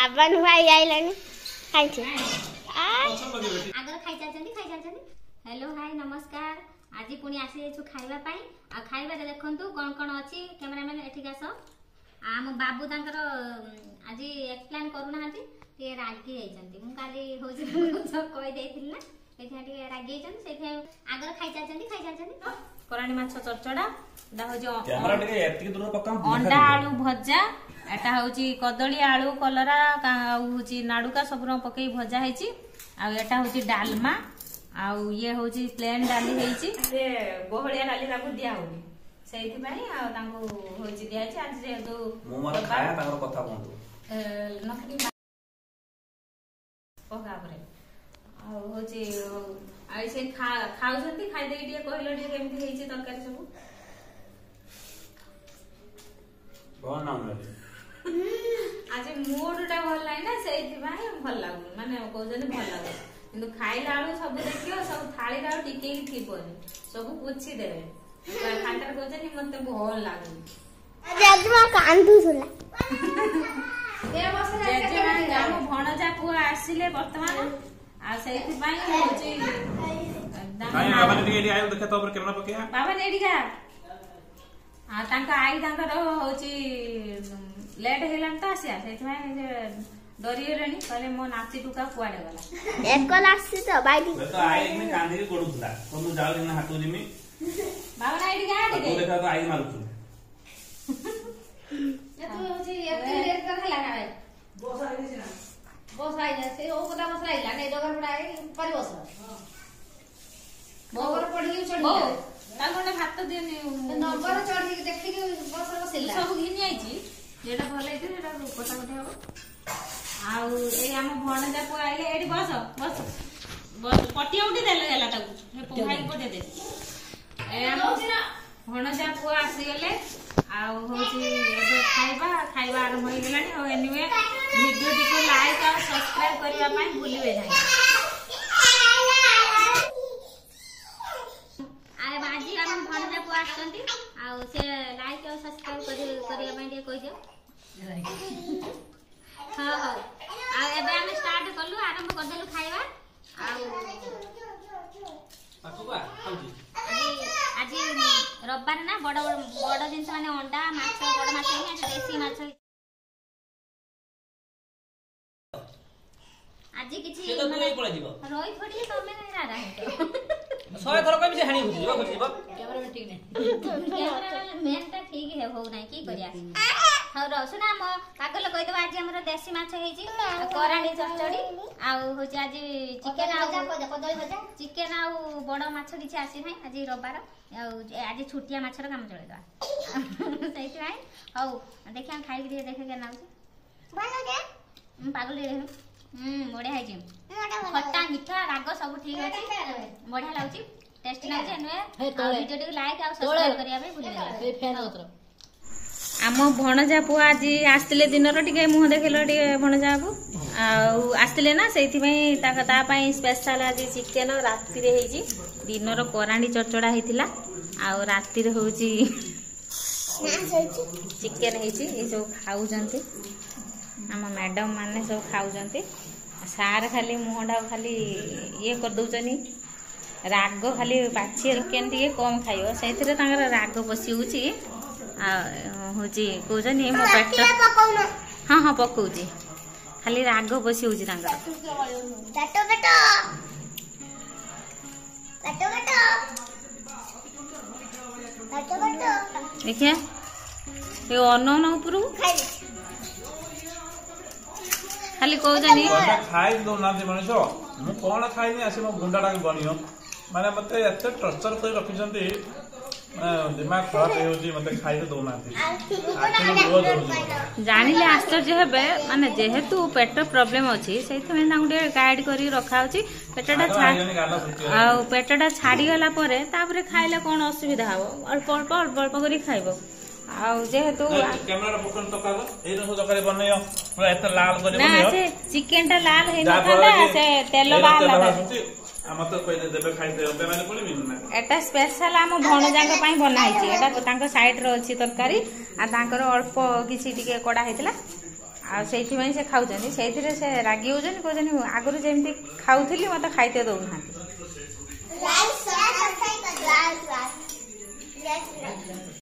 बाबा भाई आइलानी खाई आगर खाई चलछंती हेलो हाय नमस्कार आज पुणी आसी छु खाइबा पई आ खाइबा रे देखंतु कोन कोन अछि कैमरामैन एठी आस आम बाबू तांकर आज एक्सप्लेन करू नाहंती ते रागी जाइछंती मु काली होजी सब कहि देथिल ना एठी टे रागी जाइछंती सेठी आगर खाई चलछंती कोराणी माछ चरचडा दा होजी कैमरा टे एति दूर पकाम अंडा आलू भजा एटा होची कदली आलू कलरा होची नाडुका सब रंग पकई भजा हेची आ एटा होची डालमा आ ये होची प्लेन डाली हेची से बहलिया डाली ताको दिया होनी सेहिति पई आ ताको होची दिया छि आज जे दो मु मार खाया ताकर कथा कोंतु नखनी पका परे आ होची आ से खाउछंती खाइ देई दिए कहलो दिए केमति हेची तरकारी सब भल नाम आज मूडटा भल नाही ना सेहिति पई भल लागु माने कहजनी भल लागु किंतु खाइला आलू सब देखियो सब थाली रा टिके थिबोनी सब पुछि देबे खातर कहजनी मते भल लागु आज मा कांदू सुला ए बसरे जे हम भणजा पुआ आसीले वर्तमान आ सेहिति पई होची काई बाबा ने टिके आयो देखा तो ऊपर कैमरा पकेया बाबा ने टिका आ तांका आई तांकर होची लेट हेलान त आसिया सेहिति पई जे डरियलेनी कहले मो नाची टुका कुआडे गला एक लासी तो बाइडी तो आई में कांदी के गोडुला कोन जाऊ दिन हाथू जिमी बाबा नाइडी गाडी तो देखा तो आई मारु ये तू होची एते लेट कर हला ना बस आई दिस ना बस आई जा से ओ कदा बस आइला नै डगर पडाई परि बस बगर पडी चढी ता कोने हाथ दिनी नंबर चढी के देखि के बस बसिला सब घिनी आइची जेटा भले इथे जेटा कोटा कोटा हो आउ ए हम भणजा पु आइले एडी बस बस बस पटिया उठी देले गेला ताकू हे पोहाई पटे दे ए हम भणजा पु आसी गेले आउ होची एबे खाइबा आरंभ होई गेलानी ओ एनीवे वीडियो टिको लाइक और सब्सक्राइब करिया पई भूलिबे नाही आय बाजी हम भणजा पु आछंती आउ से लाइक और सब्सक्राइब करिया पई दे कहि दियो हाँ हाँ आ एबे हम स्टार्ट करलु आरंभ कर देलु खाइबा आज रविवार ना बड़ बड़ जिनस माने अंडा माछ बड़ माछ नहीं आज देसी माछ आज किछि से तो नहीं पळे जीव रोई थोड़ी तमे नहीं राडा है 100 थर कम से हानि होती जीव जीव कैमरा में ठीक नहीं कैमरा मेन ता ठीक है हो नहीं की करिया हाउ र सुना म पागल कहि दबा आज हमर देसी माछ हेची कराणी चचड़ी आउ होची आज चिकन आउ कदली भजा चिकन आउ बड़ माछ किछि आसी नै आज रविवार आउ आज छुटिया माछर काम चले दबा सही भाई हाउ देखिया खाइ के देखे के नाउ भालो के पागल रे बढ़िया है खट्टा मीठा राग सब ठीक अछि बढ़िया लाउची टेस्टी लागे नुए वीडियो टिक लाइक और सब्सक्राइब करिया बे भूल गेला फैन उतर आम भणजा पु आज आस्तिले दिनर टिके मुह देखलो टिके भणजा पु आस्तिले ना सेथि पई ता पई स्पेशल आज चिकन राति रे हेजी दिनर कोराणी चरचडा हेतिला आ राति रे होची चिकन हेची ए सब खाउ जंती आम मैडम माने सब खाउ जंती सार खाली मुहडा खाली ये कर दउचनी राग खाली पाछी चिकन टिके कम खाइयो सेथिरे तांगर राग बसिउची आ होची कोजनी मो पेट हां हां पकोउची खाली राग बसिउची तांगर पेटो पेटो पेटो पेटो पेटो पेटो देखिए ये अनन ऊपर खाली कोजनी खाई दो ना जे मनुष्य मु कोन खाइनी आसे मो गुंडाडा बनियो माने मते एते टर्चर कर रखिसंती दिमाग खराब होजी मते खाइ दो ना जानिले आश्चर्य हेबे माने जेहेतु पेट प्रॉब्लम अछि सेति में तांगुडे गाइड करी रखा होची पेटटा पेटटा छाडी गला परे तापरे खाइले कोन असुविधा हो अल्प अल्प करी खाइबो आ जेहेतु कैमरा पकन तो कागो ए रसो दकारे बनयो पूरा एत लाल करे बनयो ना से चिकन टा लाल हे नथा से तेल बाहला हम तो कहले देबे खाइ दे ओबे माने बोलिबी ना एटा स्पेशल हम भणजांग पई बना हिची एटा तांको साइड रो अछि तरकारी आ तांकर अल्प किछि टिके कोडा हेतला से खाऊँ से रागी होजन कहते आगुरी जमी खाऊली मत खाइते दौना।